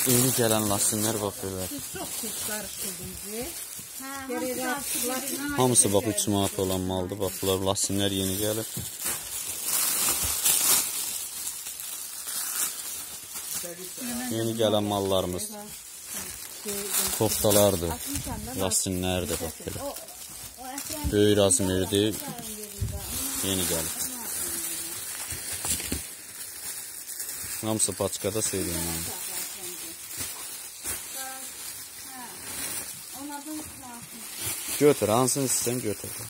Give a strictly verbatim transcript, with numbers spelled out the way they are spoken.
Yeni gələn lastinlər bax belə. Çox pis qarışdırdınız. Hamısı bax üç manat olan maldır. Bax bunlar lastinlər yeni gəlib. Yeni gələn mallarımız koftalardır, lastinlərdir bax belə. Böyük razmerdir. Yeni gəlib. Hamısı paçkada söyləyəm. Götür, hansını istəyirsən götür.